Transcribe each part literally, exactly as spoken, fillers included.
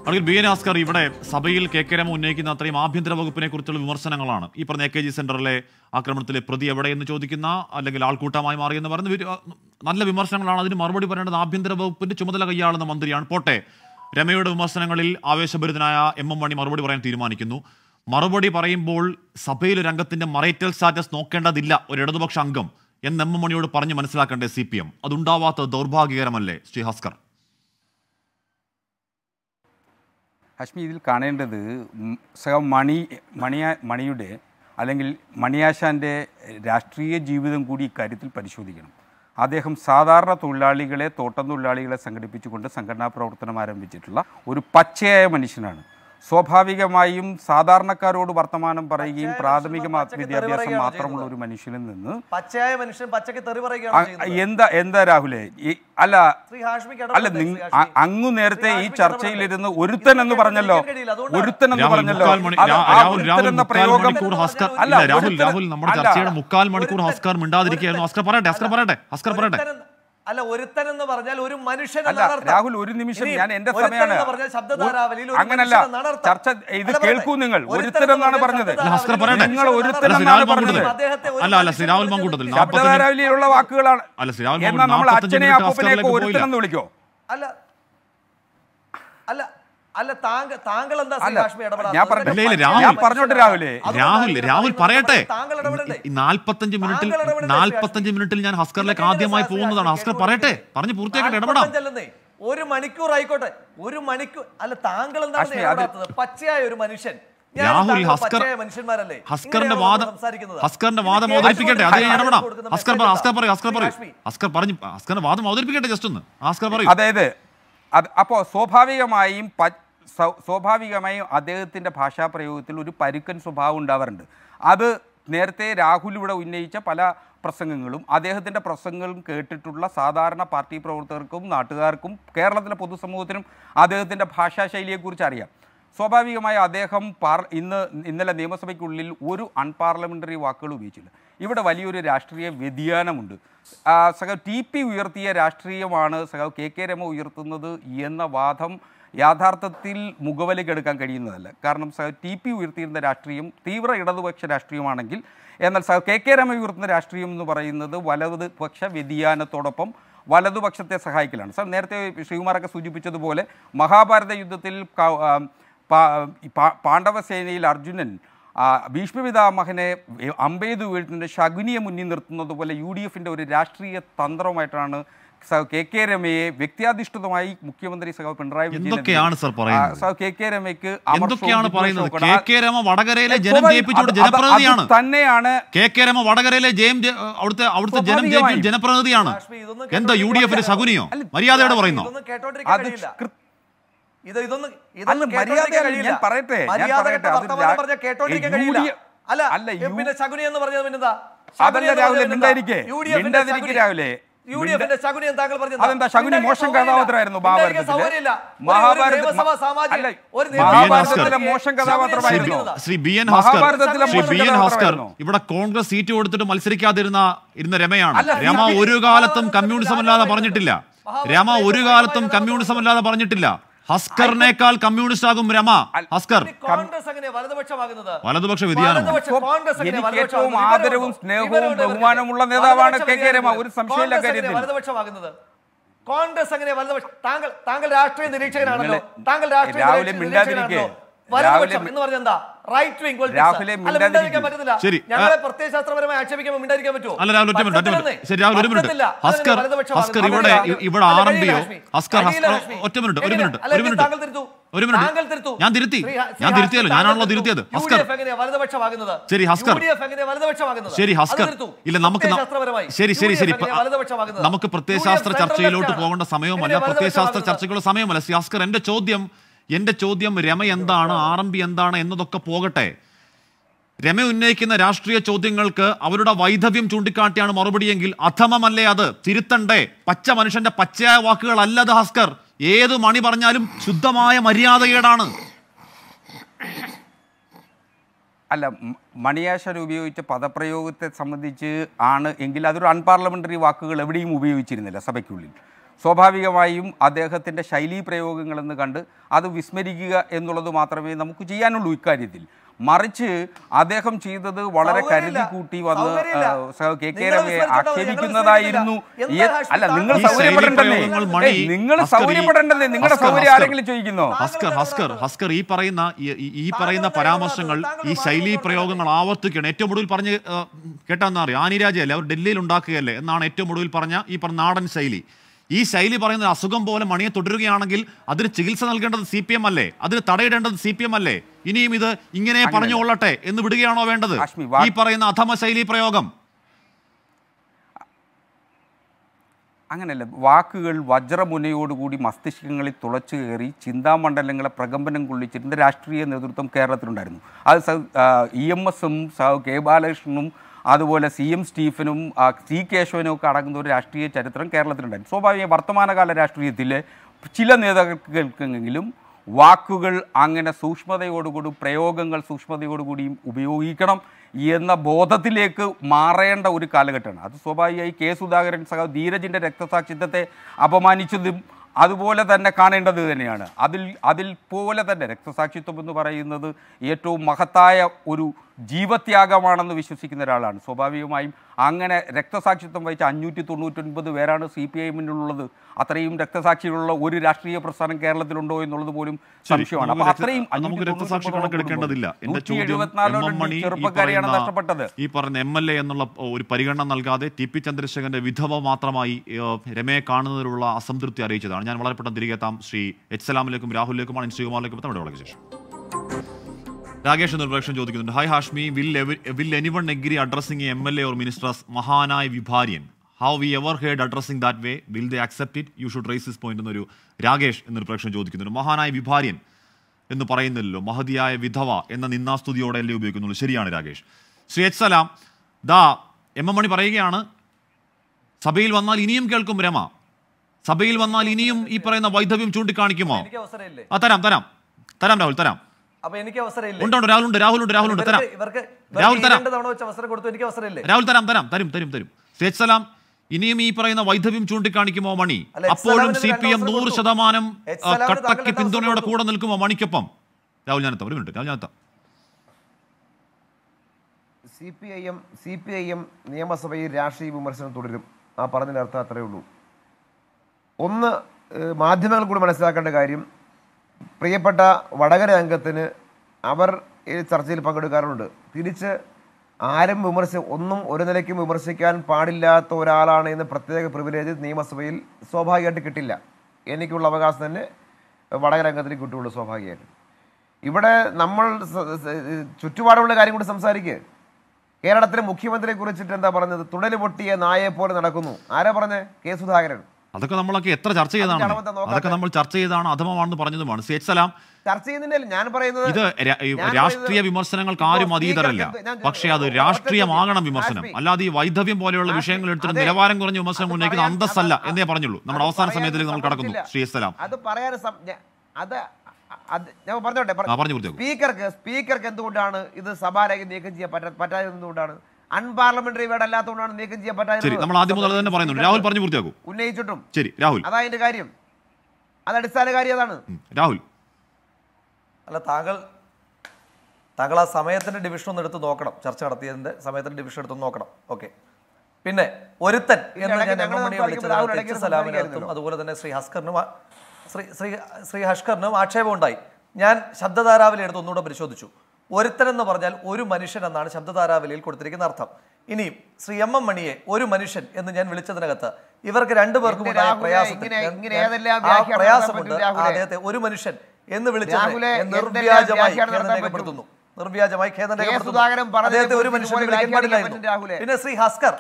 അല്ലെങ്കിൽ B N Bhaskar, ഇവിടെ സഭയിൽ കെ കെ രമ ഉന്നയിക്കുന്ന അത്രയും ആഭ്യന്തര വകുപ്പിനെ കുറിച്ചുള്ള വിമർശനങ്ങളാണ്. ഈ പറഞ്ഞ എ കെ ജി സെന്ററിലെ ആക്രമണത്തിലെ പ്രതി എവിടെയെന്ന് ചോദിക്കുന്ന, അല്ലെങ്കിൽ ആൾക്കൂട്ടമായി മാറിയെന്ന് പറയുന്ന നല്ല വിമർശനങ്ങളാണ്. അതിന് മറുപടി പറയേണ്ടത് ആഭ്യന്തര വകുപ്പിന്റെ ചുമതല കൈയാളുന്ന മന്ത്രിയാണ്. പോട്ടെ, രമയുടെ വിമർശനങ്ങളിൽ ആവേശഭരിതനായ എം എം മണി മറുപടി പറയാൻ തീരുമാനിക്കുന്നു. മറുപടി പറയുമ്പോൾ സഭയിൽ ഒരു അംഗത്തിന്റെ മറൈറ്റൽ സ്റ്റാറ്റസ് നോക്കേണ്ടതില്ല ഒരു ഇടതുപക്ഷ അംഗം എന്ന് എം എം മണിയോട് പറഞ്ഞ് മനസ്സിലാക്കേണ്ടേ സി പി എം? അതുണ്ടാവാത്ത ദൗർഭാഗ്യകരമല്ലേ ശ്രീ ഭാസ്കർ? ഹാഷ്മി, ഇതിൽ കാണേണ്ടത് സഹ മണി മണിയാ മണിയുടെ അല്ലെങ്കിൽ മണിയാശാൻ്റെ രാഷ്ട്രീയ ജീവിതം കൂടി ഇക്കാര്യത്തിൽ പരിശോധിക്കണം. അദ്ദേഹം സാധാരണ തൊഴിലാളികളെ, തോട്ടം തൊഴിലാളികളെ സംഘടിപ്പിച്ചുകൊണ്ട് സംഘടനാ പ്രവർത്തനം ആരംഭിച്ചിട്ടുള്ള ഒരു പച്ചയായ മനുഷ്യനാണ്. സ്വാഭാവികമായും സാധാരണക്കാരോട് വർത്തമാനം പറയുകയും പ്രാഥമിക വിദ്യാഭ്യാസം മാത്രമുള്ള ഒരു മനുഷ്യനിൽ നിന്ന് പച്ചയായ മനുഷ്യൻ പച്ചക്ക് തെറി പറയുകയാണ്. എന്താ എന്താ രാഹുലെ, അല്ല അല്ല അങ്ങു നേരത്തെ ഈ ചർച്ചയിലിരുന്ന് ഒരുത്തൻ എന്ന് പറഞ്ഞല്ലോ, ഒരുത്തൻ എന്ന് പറഞ്ഞല്ലോ. എന്ന പ്രയോഗം അല്ല രാഹുൽ രാഹുൽ നമ്മുടെ ചർച്ചയുടെ മുക്കാൽ മണിക്കൂർ ഹസ്കർ മിണ്ടാതിരിക്കുകയായിരുന്നു. ഹസ്കർ പറയട്ടെ, ഹസ്കർ പറയട്ടെ, ഹസ്കർ പറയട്ടെ. അല്ല, ഒരുത്തൻ എന്ന് പറഞ്ഞാൽ ഒരു മനുഷ്യൻ. രാഹുൽ, ഒരു നിമിഷം, ഞാൻ എന്റെ സമയമാണ്. അങ്ങനല്ല ചർച്ച, ഇത് കേൾക്കൂ നിങ്ങൾ. ഒരുത്തൻ എന്നാണ് പറഞ്ഞത്, നിങ്ങൾ ഒരുത്തൻ എന്നാണ് പറഞ്ഞത്. അല്ല അല്ല ശ്രീരാഹുൽ മങ്കൂട്ടത്തിൽ ശബ്ദധാരാവലിയിലുള്ള വാക്കുകളാണ്. എന്നാൽ നമ്മൾ അച്ഛനെ അപ്പൂപ്പനെയൊക്കെ ഒരുത്തൻ എന്ന് വിളിക്കോ? അല്ല അല്ല അല്ല താങ്കൾ താങ്കൾ എന്താ ഞാൻ പറഞ്ഞോട്ടെ രാഹുലേ. രാഹുൽ രാഹുൽ പറയട്ടെ. നാൽപ്പത്തഞ്ച് മിനിറ്റിൽ നാൽപ്പത്തഞ്ച് മിനിറ്റിൽ ഞാൻ ഹസ്കറിലേക്ക് ആദ്യമായി പോകുന്നതാണ്. ഹസ്കർ പറയട്ടെ, പറഞ്ഞു പൂർത്തിയാക്കട്ടെ, ഇടപെടാം. ഒരു മണിക്കൂർ ആയിക്കോട്ടെ, ഒരു മണിക്കൂർ. അല്ല, താങ്കൾ എന്താണ് പച്ചയായ ഒരു മനുഷ്യൻ? രാഹുൽ, ഹസ്കർ ഹസ്കറിന്റെ വാദം ഹസ്കറിന്റെ വാദം അവതരിപ്പിക്കട്ടെ, അതേ ഇടപെടാം. ഹസ്കർ ഹസ്കർ പറയൂ, ഹസ്കർ പറയൂ, ഹസ്കർ പറഞ്ഞു ഹസ്കറിന്റെ വാദം അവതരിപ്പിക്കട്ടെ, ജസ്റ്റ് ഒന്ന് ഹസ്കർ പറയൂ. അതായത് അത് അപ്പോൾ സ്വാഭാവികമായും സ്വാഭാവികമായും അദ്ദേഹത്തിൻ്റെ ഭാഷാപ്രയോഗത്തിൽ ഒരു പരുക്കൻ സ്വഭാവം ഉണ്ടാവാറുണ്ട്. അത് നേരത്തെ രാഹുൽ ഇവിടെ ഉന്നയിച്ച പല പ്രസംഗങ്ങളും അദ്ദേഹത്തിൻ്റെ പ്രസംഗങ്ങളും കേട്ടിട്ടുള്ള സാധാരണ പാർട്ടി പ്രവർത്തകർക്കും നാട്ടുകാർക്കും കേരളത്തിലെ പൊതുസമൂഹത്തിനും അദ്ദേഹത്തിൻ്റെ ഭാഷാശൈലിയെക്കുറിച്ച് അറിയാം. സ്വാഭാവികമായി അദ്ദേഹം പാർ ഇന്ന് ഇന്നലെ നിയമസഭയ്ക്കുള്ളിൽ ഒരു അൺപാർലമെൻ്ററി വാക്കുകൾ ഉപയോഗിച്ചില്ല. ഇവിടെ വലിയൊരു രാഷ്ട്രീയ വ്യതിയാനമുണ്ട്. സഖാവ് ടി പി ഉയർത്തിയ രാഷ്ട്രീയമാണ് സഖാവ് കെ കെ രമ ഉയർത്തുന്നത് എന്ന വാദം യാഥാർത്ഥത്തിൽ മുഖവിലക്കെടുക്കാൻ കഴിയുന്നതല്ല. കാരണം സഖാവ് ടി പി ഉയർത്തിയിരുന്ന രാഷ്ട്രീയം തീവ്ര ഇടതുപക്ഷ രാഷ്ട്രീയമാണെങ്കിൽ, എന്നാൽ സഖാവ് കെ കെ രമ ഉയർത്തുന്ന രാഷ്ട്രീയം എന്ന് പറയുന്നത് വലതുപക്ഷ വ്യതിയാനത്തോടൊപ്പം വലതുപക്ഷത്തെ സഹായിക്കലാണ്. സാർ നേരത്തെ ശ്രീകുമാറൊക്കെ സൂചിപ്പിച്ചതുപോലെ മഹാഭാരത യുദ്ധത്തിൽ പാണ്ഡവസേനയിൽ അർജുനൻ ഭീഷ്മപിതാമഹനെ അമ്പെയ്തു വീഴ്ത്തുന്ന ശകുനിയെ മുന്നിൽ നിർത്തുന്നത് പോലെ യു ഡി എഫിൻ്റെ ഒരു രാഷ്ട്രീയ തന്ത്രമായിട്ടാണ് കെ കെ രമയെ വ്യക്തിയാധിഷ്ഠിതമായി മുഖ്യമന്ത്രി സഖാവ് പിണറായി വിജയൻ കെ കെ രമയ്ക്ക് തന്നെയാണ്. കെ കെ രമ വടകരയിലെ ജയം അവിടുത്തെ അവിടുത്തെ ജനം ജയിപ്പിച്ച ജനപ്രതിനിധിയാണ്. എന്താ യു ഡി എഫിന്റെ ശകുനിയോ? മര്യാദയോടെ പറയുന്നു. ഇത് ഇതൊന്നും ഞാൻ പറയട്ടെ അല്ല പിന്നെ ശകുനി എന്ന് പറഞ്ഞത് പിന്നെന്താ? അതല്ല രാഹുലെ, മിണ്ടാതിരിക്കെ മിണ്ടാതിരിക്കെ രാഹുലെ. അതെന്താ ശകുനി മോശം കഥാപാത്രമായിരുന്നു മഹാഭാരതത്തിലെ? മഹാഭാരതത്തിലെ മോശം കഥാപാത്രമായിരുന്നു. ശ്രീ ബി എൻ ഭാസ്കർ, ഇവിടെ കോൺഗ്രസ് സീറ്റ് കൊടുത്തിട്ട് മത്സരിക്കാതിരുന്ന ഇരുന്ന രമയാണ്. രമ ഒരു കാലത്തും കമ്മ്യൂണിസം അല്ലാതെ പറഞ്ഞിട്ടില്ല. രമ ഒരു കാലത്തും കമ്മ്യൂണിസം അല്ലാതെ പറഞ്ഞിട്ടില്ല. ഹസ്കറിനേക്കാൾ കമ്മ്യൂണിസ്റ്റ് ആകും രമ. ഹസ്കർ വലതുപക്ഷ വ്യതിയാനം. എനിക്ക് ഏറ്റവും ആദരവും സ്നേഹവും ബഹുമാനമുള്ള നേതാവാണ് കെ കെ രമ, ഒരു സംശയമില്ല കാര്യത്തിൽ. വലതുപക്ഷമാകുന്നത് കോൺഗ്രസ് എങ്ങനെ വലതുപക്ഷം? താങ്കൾ താങ്കൾ രാഷ്ട്രീയ നിരീക്ഷകനാണല്ലോ. താങ്കൾ രാഷ്ട്രീയ നിരീക്ഷകനാണല്ലോ. വലതുപക്ഷം എന്ന് പറഞ്ഞാൽ എന്താ? Right wing politics. പറ്റുന്നില്ല. ഞങ്ങളെ പ്രത്യയശാസ്ത്രപരമായി ആക്ഷേപിക്കുമ്പോൾ മിണ്ടായിരിക്കാൻ പറ്റുമോ? അല്ല രാഹുൽ, ഒറ്റ മിനിറ്റ് ശരി രാഹുൽ, ഒരു മിനിറ്റ്. ഹസ്കർ ഹസ്കർ ഇവിടെ ഇവിടെ ആർ എം പിയോ ഹസ്കർ ഒറ്റ മിനിറ്റ് ഒരു മിനിറ്റ് ഒരു മിനിറ്റ് ഒരു മിനിറ്റ് ഞാൻ തിരുത്തി ഞാൻ തിരുത്തിയല്ലോ, ഞാനാണല്ലോ തിരുത്തിയത്. ഹസ്കർ ശരി ഹസ്കർ ശരി ഹസ്കർ ഇല്ല നമുക്ക് ശരി ശരി ശരി നമുക്ക് പ്രത്യയശാസ്ത്ര ചർച്ചയിലോട്ട് പോകേണ്ട സമയവുമല്ല, പ്രത്യയശാസ്ത്ര ചർച്ചകളുടെ സമയമല്ല. ശ്രീ ഹസ്കർ, എന്റെ ചോദ്യം എന്റെ ചോദ്യം രമ എന്താണ്, ആർ എം പി എന്താണ് എന്നതൊക്കെ പോകട്ടെ. രമ ഉന്നയിക്കുന്ന രാഷ്ട്രീയ ചോദ്യങ്ങൾക്ക് അവരുടെ വൈധവ്യം ചൂണ്ടിക്കാട്ടിയാണ് മറുപടിയെങ്കിൽ അധമമല്ലേ അത്? തിരുത്തണ്ടേ? പച്ച മനുഷ്യന്റെ പച്ചയായ വാക്കുകളല്ലത് ഹസ്കർ. ഏത് മണി പറഞ്ഞാലും ശുദ്ധമായ മര്യാദകേടാണ്. അല്ല, മണിയാശൻ ഉപയോഗിച്ച പദപ്രയോഗത്തെ സംബന്ധിച്ച് ആണ് എങ്കിൽ അതൊരു അൺപാർലമെൻ്ററി വാക്കുകൾ എവിടെയും ഉപയോഗിച്ചിരുന്നില്ല സഭയ്ക്കുള്ളിൽ. സ്വാഭാവികമായും അദ്ദേഹത്തിൻ്റെ ശൈലീ പ്രയോഗങ്ങളെന്ന് കണ്ട് അത് വിസ്മരിക്കുക എന്നുള്ളത് മാത്രമേ നമുക്ക് ചെയ്യാനുള്ളൂ ഇക്കാര്യത്തിൽ. മറിച്ച് അദ്ദേഹം ചെയ്തത് വളരെ കരുതി കൂട്ടി വന്ന് കെ കെ രമയെ ആക്ഷേപിക്കുന്നതായിരുന്നു. അല്ല, നിങ്ങൾ സൗകര്യപ്പെടേണ്ടതേ, നിങ്ങൾ സൗകര്യപ്പെടേണ്ടതേ, നിങ്ങളുടെ സൗകര്യം ആരെങ്കിലും ചോദിക്കുന്നോ? ഹസ്കർ ഹസ്കർ ഹസ്കർ ഈ പറയുന്ന ഈ പറയുന്ന പരാമർശങ്ങൾ, ഈ ശൈലീ പ്രയോഗങ്ങൾ ആവർത്തിക്കുകയാണ്. ഏറ്റവും ഒടുവിൽ പറഞ്ഞ് കേട്ടാന്ന് അറിയാം, ആനിരാജയല്ലേ അവർ ഡൽഹിയിൽ ഉണ്ടാക്കുകയല്ലേ എന്നാണ് ഏറ്റവും ഒടുവിൽ പറഞ്ഞ ഈ പറഞ്ഞ നാടൻ ശൈലി. ഈ ശൈലി പറയുന്നത് അസുഖം പോലെ മണിയെ തുടരുകയാണെങ്കിൽ അതിന് ചികിത്സ നൽകേണ്ടത് സി പി എം അല്ലേ? അതിന് തടയിടേണ്ടത് സി പി എം അല്ലേ? ഇനിയും ഇത് ഇങ്ങനെ പറഞ്ഞുകൊള്ളട്ടെ എന്ന് വിടുകയാണോ വേണ്ടത്? ഈ പറയുന്ന അധമ ശൈലി പ്രയോഗം അങ്ങനെയല്ല. വാക്കുകൾ വജ്രമുനയോടുകൂടി മസ്തിഷ്കങ്ങളിൽ തുളച്ചു കയറി ചിന്താമണ്ഡലങ്ങളെ പ്രകമ്പനം കൊള്ളിച്ചിട്ടുണ്ട് രാഷ്ട്രീയ നേതൃത്വം കേരളത്തിലുണ്ടായിരുന്നു. അത് ഇ എം എസും കെ ബാലകൃഷ്ണനും അതുപോലെ സി എം സ്റ്റീഫനും സി കേശവനും ഒക്കെ അടങ്ങുന്ന ഒരു രാഷ്ട്രീയ ചരിത്രം കേരളത്തിലുണ്ടായിരുന്നു. സ്വാഭാവിക വർത്തമാനകാല രാഷ്ട്രീയത്തിലെ ചില നേതാക്കൾക്കെങ്കിലും വാക്കുകൾ അങ്ങനെ സൂക്ഷ്മതയോടുകൂടി, പ്രയോഗങ്ങൾ സൂക്ഷ്മതയോടുകൂടിയും ഉപയോഗിക്കണം എന്ന ബോധത്തിലേക്ക് മാറേണ്ട ഒരു കാലഘട്ടമാണ്. അത് സ്വാഭാവികമായി കെ സുധാകരൻ സഹ ധീരജിൻ്റെ രക്തസാക്ഷിത്വത്തെ അപമാനിച്ചതും അതുപോലെ തന്നെ കാണേണ്ടത് തന്നെയാണ്. അതിൽ അതിൽ പോലെ തന്നെ രക്തസാക്ഷിത്വം എന്ന് പറയുന്നത് ഏറ്റവും മഹത്തായ ഒരു ജീവത്യാഗമാണെന്ന് വിശ്വസിക്കുന്ന ഒരാളാണ്. സ്വാഭാവികമായും അങ്ങനെ രക്തസാക്ഷിത്വം വഹിച്ച അഞ്ഞൂറ്റി തൊണ്ണൂറ്റൊൻപത് പേരാണ് സി പി ഐ എമ്മിനുള്ളത്. അത്രയും രക്തസാക്ഷികളുള്ള ഒരു രാഷ്ട്രീയ പ്രസ്ഥാനം കേരളത്തിലുണ്ടോ എന്നുള്ളത് പോലും സംശയമാണ്. അപ്പൊ അത്രയും ചെറുപ്പക്കാരെയാണ് നഷ്ടപ്പെട്ടത്. ഈ പറഞ്ഞ എം എൽ എ എന്നുള്ള ഒരു പരിഗണന നൽകാതെ ടി പി ചന്ദ്രശേഖരന്റെ വിധവ മാത്രമായി രമയെ കാണുന്നതിലുള്ള അസംതൃപ്തി അറിയിച്ചതാണ്. ഞാൻ വളരെ പെട്ടെന്ന് തിരികെ എത്താം ശ്രീ എച്ച് സലാമിലേക്കും രാഹുലിലേക്കുമാണ്. ശ്രീകുമാറിലേക്കും എത്താം. ഇവിടെ ശേഷം രാകേഷ് എന്നൊരു പ്രേക്ഷകൻ ചോദിക്കുന്നുണ്ട്. Hi Hashmi, will will anyone agree addressing M L A or minister as മഹാനായ വിഭാര്യൻ? How we ever heard addressing that way? Will they accept it? You should raise this point എന്നൊരു രാകേഷ് എന്നൊരു പ്രേക്ഷകൻ ചോദിക്കുന്നുണ്ട്. മഹാനായ വിഭാര്യൻ എന്ന് പറയുന്നില്ലല്ലോ, മഹതിയായ വിധവ എന്ന നിന്നാസ്തുതിയോടെ അല്ലേ ഉപയോഗിക്കുന്നുള്ളൂ. ശരിയാണ് രാകേഷ്. ശ്രീ എച്ച് സലാം, ദാ എം എം മണി പറയുകയാണ്, സഭയിൽ വന്നാൽ ഇനിയും കേൾക്കും രമ, സഭയിൽ വന്നാൽ ഇനിയും ഈ പറയുന്ന വൈധവ്യം ചൂണ്ടിക്കാണിക്കുമോ? ആ തരാം തരാം തരാം രാഹുൽ തരാം. ഉണ്ടോ? രാഹുലുണ്ട് രാഹുലുണ്ട് രാഹുലുണ്ട് തരാം. രാഹുൽ തരാം രാഹുൽ തരാം തരാം തരും തരും തരും. സേജ് സലാം, ഇനിയും ഈ പറയുന്ന വൈധവ്യം ചൂണ്ടിക്കാണിക്കുമോ മണി? അപ്പോഴും സി പി എം നൂറ് ശതമാനം കട്ടക്ക് പിന്തുണയോടെ കൂടെ നിൽക്കുമോ മണിക്കൊപ്പം? രാഹുൽ ഞാനെത്താം, ഒരു മിനിറ്റ് രാഹുൽ ഞാനെത്താം. C P I M C P I M നിയമസഭയിൽ രാഷ്ട്രീയ വിമർശനം തുടരും. ആ പറഞ്ഞതിൻ്റെ അർത്ഥം അത്രയേ ഉള്ളൂ. ഒന്ന്, മാധ്യമങ്ങൾ കൂടി മനസ്സിലാക്കേണ്ട കാര്യം, പ്രിയപ്പെട്ട വടകര അംഗത്തിന് അവർ ഈ ചർച്ചയിൽ പങ്കെടുക്കാറുണ്ട്. തിരിച്ച് ആരും വിമർശ ഒന്നും ഒരു നിലയ്ക്കും വിമർശിക്കാൻ പാടില്ലാത്ത ഒരാളാണ് എന്ന് പ്രത്യേക പ്രിവിലേജ് നിയമസഭയിൽ സ്വാഭാവികമായിട്ട് കിട്ടില്ല. എനിക്കുള്ള അവകാശം തന്നെ വടകര അംഗത്തിന് കിട്ടുള്ളൂ സ്വാഭാവികമായിട്ട്. ഇവിടെ നമ്മൾ ചുറ്റുപാടുള്ള കാര്യം കൂടി സംസാരിക്കുക. കേരളത്തിലെ മുഖ്യമന്ത്രിയെ കുറിച്ചിട്ട് എന്താ പറഞ്ഞത്? തുടല് പൊട്ടിയ നായയെ പോലെ നടക്കുന്നു. ആരാ പറഞ്ഞത്? കെ സുധാകരൻ. അതൊക്കെ നമ്മളൊക്കെ എത്ര ചർച്ച ചെയ്താണ്, അതൊക്കെ നമ്മൾ ചർച്ച ചെയ്താണ്, അധമമാണെന്ന് പറഞ്ഞതുമാണ്. സേജ് സലാം, ചർച്ച ചെയ്യുന്നില്ല. ഞാൻ പറയുന്നത് ഇത് രാഷ്ട്രീയ വിമർശനങ്ങൾക്ക് ആരും അതീതരല്ല, പക്ഷേ അത് രാഷ്ട്രീയമാകണം വിമർശനം. അല്ലാതെ ഈ വൈധവ്യം പോലെയുള്ള വിഷയങ്ങൾ എടുത്തിട്ട് നിലവാരം കുറഞ്ഞ വിമർശനം ഉന്നയിക്കുന്ന അന്തസ്സല്ല എന്നേ പറഞ്ഞുള്ളൂ. നമ്മുടെ അവസാന സമയത്തിലേക്ക് നമ്മൾ കടക്കുന്നു. ശ്രീ എസ് സലാം, അത് പറയാൻ അത് ഞാൻ പറഞ്ഞോട്ടെ. സ്പീക്കർക്ക് സ്പീക്കർക്ക് എന്തുകൊണ്ടാണ് ഇത് സഭാരേഖ നീക്കം ചെയ്യാൻ പറ്റാതെ എന്തുകൊണ്ടാണ്? അൺപാർലമെന്ററി വേർഡ് അല്ലാത്തതുകൊണ്ടാണ് നീക്കം ചെയ്യാൻ പറ്റാതെ. നമ്മൾ ആദ്യം മുതൽ തന്നെ പറയുന്നു. രാഹുൽ പറഞ്ഞു പൂർത്തിയാക്കൂ. ഉന്നയിച്ചിട്ടും ശരി രാഹുൽ, അതാ അതിന്റെ കാര്യം. അത് അടിസ്ഥാന കാര്യം അതാണ്. രാഹുൽ, അല്ല, താങ്കൾ താങ്കൾ ആ സമയത്തിന്റെ ഡിവിഷൻ ഒന്ന് എടുത്ത് നോക്കണം. ചർച്ച നടത്തിയതിന്റെ സമയത്തിന്റെ ഡിവിഷൻ എടുത്ത് നോക്കണം. ഓക്കെ. പിന്നെ ഒരുത്തൻ എന്ന് ഞാൻ എം എം മണിയെ വിളിച്ചത് എച്ച് സലാമിനകത്തും അതുപോലെ തന്നെ ശ്രീ ഹസ്കറിനും ശ്രീ ശ്രീ ശ്രീ ഹസ്കറിനും ആക്ഷേപം ഉണ്ടായി. ഞാൻ ശബ്ദധാരാവലി എടുത്ത് ഒന്നുകൂടെ പരിശോധിച്ചു. ഒരുത്തൻ എന്ന് പറഞ്ഞാൽ ഒരു മനുഷ്യൻ എന്നാണ് ശബ്ദധാരാവലിയിൽ കൊടുത്തിരിക്കുന്ന അർത്ഥം. ഇനിയും ശ്രീ എം എം മണിയെ ഒരു മനുഷ്യൻ എന്ന് ഞാൻ വിളിച്ചതിനകത്ത് ഇവർക്ക് രണ്ടുപേർക്കും പ്രയാസമുണ്ട്. അദ്ദേഹത്തെ ഒരു മനുഷ്യൻ എന്ന് വിളിച്ചത് നിർവ്യാജമായി രേഖപ്പെടുത്തുന്നു. നിർവ്യാജമായി ഖേദം രേഖപ്പെടുത്തുന്നു. അദ്ദേഹത്തെ ഒരു മനുഷ്യൻ വിളിക്കാൻ പാടില്ലായിരുന്നു. പിന്നെ ശ്രീ ഹസ്കർ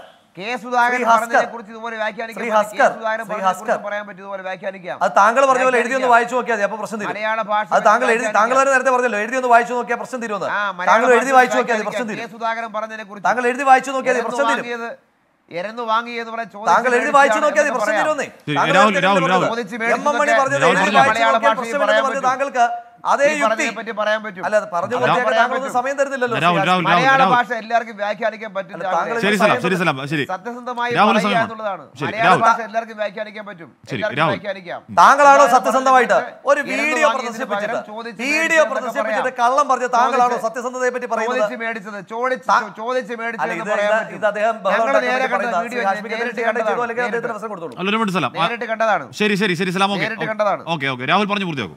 അത് താങ്കൾ പറഞ്ഞ പോലെ എഴുതി ഒന്ന് വായിച്ചു നോക്കിയാൽ മതി, അപ്പൊ പ്രശ്നം തീരും. അത് താങ്കൾ എഴുതി താങ്കൾ തന്നെ നേരത്തെ പറഞ്ഞല്ലോ, എഴുതി ഒന്ന് വായിച്ചു നോക്കിയാൽ പ്രശ്നം തീരുമെന്ന്. താങ്കൾ എഴുതി വായിച്ചു നോക്കിയാൽ പ്രശ്നം തീരും. താങ്കൾ എഴുതി വായിച്ചു നോക്കിയാൽ പ്രശ്നം തീരും. താങ്കൾ എഴുതി വായിച്ചു നോക്കിയാൽ പ്രശ്നം തീരുമെന്നേ. എം എം മണി പറഞ്ഞത് താങ്കൾക്ക് അതേ യുക്തി പറ്റി പറയാൻ പറ്റും. അല്ല പറഞ്ഞു പൂർത്തിയാക്കാൻ താങ്കൾ സമയം തരുന്നില്ലല്ലോ. മലയാള ഭാഷ എല്ലാവർക്കും വ്യാഖ്യാനിക്കാൻ പറ്റില്ല. സത്യസന്ധമായി പറയുക എന്നുള്ളതാണ്. മലയാള ഭാഷ എല്ലാവർക്കും വ്യാഖ്യാനിക്കാൻ പറ്റും. വ്യാഖ്യാനിക്കാം. താങ്കളാണോ സത്യസന്ധമായിട്ട് ഒരു വീഡിയോ പ്രദർശിപ്പിച്ചിട്ട് വീഡിയോ പ്രദർശിപ്പിച്ചിട്ട് കള്ളം പറഞ്ഞ താങ്കളാണോ സത്യസന്ധതയെ പറ്റി പറയുന്നത്? ചോദിച്ച് മേടിച്ചത് ചോദിച്ച് ചോദിച്ച് മേടിച്ചത് ഇത് അദ്ദേഹം നേരിട്ട് കണ്ടതാണ്. ശരി ശരി ശരി സലാം. നേരിട്ട് കണ്ടതാണ്. ഓക്കെ ഓക്കെ രാഹുൽ പറഞ്ഞു പൂർത്തിയാക്കും.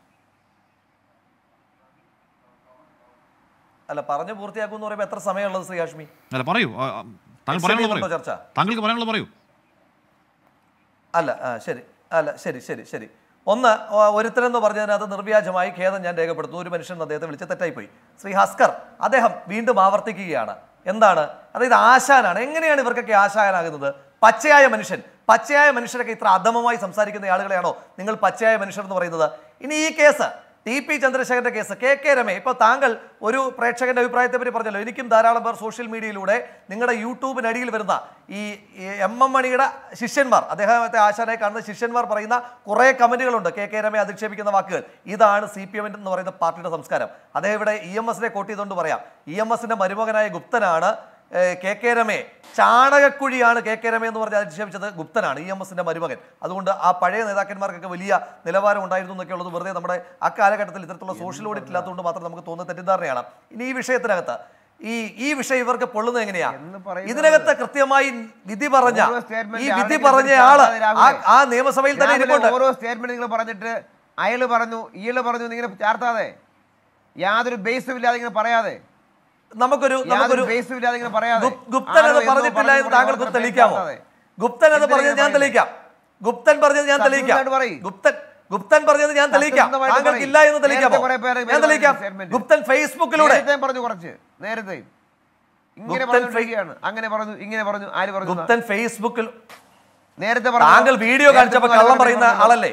അല്ല പറഞ്ഞു പൂർത്തിയാക്കും എന്ന് പറയുമ്പോൾ എത്ര സമയമുള്ളത് ശ്രീ ഹാഷ്മി? അല്ല പറയൂ, താങ്കൾ പറയാനുള്ളത് ചർച്ച താങ്കൾക്ക് പറയാനുള്ളത് പറയൂ. അല്ല ശരി അല്ല ശരി ശരി ശരി ഒന്ന് ഒരുത്തരെന്ന് പറഞ്ഞതിനകത്ത് നിർവ്യാജമായി ഖേദം ഞാൻ രേഖപ്പെടുത്തുന്നു. ഒരു മനുഷ്യൻ അദ്ദേഹത്തെ വിളിച്ച് തെറ്റായിപ്പോയി. ശ്രീ ഹസ്കർ അദ്ദേഹം വീണ്ടും ആവർത്തിക്കുകയാണ്. എന്താണ്? അതായത് ആശാനാണ്. എങ്ങനെയാണ് ഇവർക്കൊക്കെ ആശാനാകുന്നത്? പച്ചയായ മനുഷ്യൻ, പച്ചയായ മനുഷ്യരൊക്കെ ഇത്ര അധമമായി സംസാരിക്കുന്ന ആളുകളെയാണോ നിങ്ങൾ പച്ചയായ മനുഷ്യർ എന്ന് പറയുന്നത്? ഇനി ഈ കേസ് ടി പി ചന്ദ്രശേഖരന്റെ കേസ്, കെ കെ രമ, ഇപ്പോൾ താങ്കൾ ഒരു പ്രേക്ഷകന്റെ അഭിപ്രായത്തെ പറ്റി പറഞ്ഞല്ലോ. എനിക്കും ധാരാളം പേർ സോഷ്യൽ മീഡിയയിലൂടെ നിങ്ങളുടെ യൂട്യൂബിനടിയിൽ വരുന്ന ഈ എം എം മണിയുടെ ശിഷ്യന്മാർ, അദ്ദേഹത്തെ ആശാനായി കാണുന്ന ശിഷ്യന്മാർ പറയുന്ന കുറേ കമന്റുകളുണ്ട്. കെ കെ രമയെ അധിക്ഷേപിക്കുന്ന വാക്കുകൾ. ഇതാണ് സി പി എം എന്ന് പറയുന്ന പാർട്ടിയുടെ സംസ്കാരം. അദ്ദേഹം ഇവിടെ ഇ എം എസിനെ കോട്ട് ചെയ്തുകൊണ്ട് പറയാം. ഇ എം എസിന്റെ മരുമകനായ ഗുപ്തനാണ് കെ കെ രമയെ, ചാണകക്കുഴിയാണ് കെ കെ രമ എന്ന് പറഞ്ഞ് അധിക്ഷേപിച്ചത് ഗുപ്തനാണ്, ഇ എം എസിന്റെ മരുമകൻ. അതുകൊണ്ട് ആ പഴയ നേതാക്കന്മാർക്കൊക്കെ വലിയ നിലവാരം ഉണ്ടായിരുന്നു എന്നൊക്കെ ഉള്ളത് വെറുതെ നമ്മുടെ ആ കാലഘട്ടത്തിൽ ഇത്തരത്തിലുള്ള സോഷ്യൽ ഓഡിറ്റ് ഇല്ലാത്തതുകൊണ്ട് മാത്രം നമുക്ക് തോന്നുന്ന തെറ്റിദ്ധാരണയാണ്. ഇനി ഈ വിഷയത്തിനകത്ത് ഈ ഈ വിഷയം ഇവർക്ക് പൊള്ളുന്നത് എങ്ങനെയാ? ഇതിനകത്ത് കൃത്യമായി വിധി പറഞ്ഞ ഈ വിധി പറഞ്ഞ ആള് ആ നിയമസഭയിൽ തന്നെ ഇരിപ്പുണ്ട്. ഓരോ സ്റ്റേറ്റ്മെന്റ് നിങ്ങൾ പറഞ്ഞിട്ട് അയാള് പറഞ്ഞു ഇയാള് പറഞ്ഞു ഇങ്ങനെ ചേർത്താതെ, യാതൊരു ബേസും ഇല്ലാതെ ഇങ്ങനെ പറയാതെ, നമുക്കൊരു നമുക്കൊരു പറയാതെ ഗുപ്തൻ അത് പറഞ്ഞിട്ടില്ല എന്ന് താങ്കൾക്ക് തെളിയിക്കാമോ? ഗുപ്തൻ അത് പറഞ്ഞത് ഞാൻ തെളിയിക്കാം. ഗുപ്തൻ പറഞ്ഞത് ഞാൻ തെളിയിക്കാം. ഗുപ്തൻ ഗുപ്തൻ പറഞ്ഞത് ഞാൻ തെളിയിക്കാം. താങ്കൾക്ക് ഇല്ല എന്ന് തെളിയിക്കാമോ? ഞാൻ തെളിയിക്കാം. ഗുപ്തൻ ഫേസ്ബുക്കിലൂടെ പറഞ്ഞു കുറച്ച് നേരത്തെ ഇങ്ങനെ പറഞ്ഞു, അങ്ങനെ പറഞ്ഞു, ഇങ്ങനെ പറഞ്ഞു. ആര് പറഞ്ഞു? ഗുപ്തൻ ഫേസ്ബുക്കിൽ നേരത്തെ താങ്കൾ വീഡിയോ കാണിച്ചപ്പോ കള്ളം പറയുന്ന ആളല്ലേ?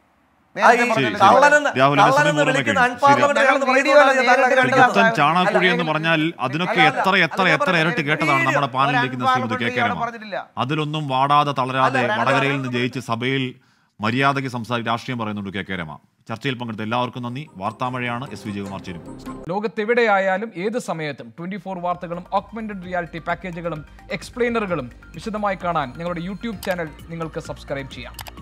ചാണാക്കുഴി എന്ന് പറഞ്ഞാൽ അതിനൊക്കെ എത്ര എത്ര എത്ര ഇരട്ടി കേട്ടതാണ് നമ്മുടെ പാനലിരിക്കുന്ന ശ്രീമതി കെ കെ രമ. അതിലൊന്നും വാടാതെ തളരാതെ വടകരയിൽ നിന്ന് ജയിച്ച് സഭയിൽ മര്യാദയ്ക്ക് സംസാരിച്ച് രാഷ്ട്രീയം പറയുന്നുണ്ട് കെ കെ രമ. ചർച്ചയിൽ പങ്കെടുത്ത എല്ലാവർക്കും നന്ദി. വാർത്താമഴയാണ്. എസ് വി ജയകുമാർ ചേരും. ലോകത്തെവിടെയായാലും ഏത് സമയത്തും ട്വന്റി ഫോർ വാർത്തകളും ഓഗ്മെന്റഡ് റിയാലിറ്റി പാക്കേജുകളും എക്സ്പ്ലെയിനറുകളും വിശദമായി കാണാൻ ഞങ്ങളുടെ യൂട്യൂബ് ചാനൽ നിങ്ങൾക്ക് സബ്സ്ക്രൈബ് ചെയ്യാം.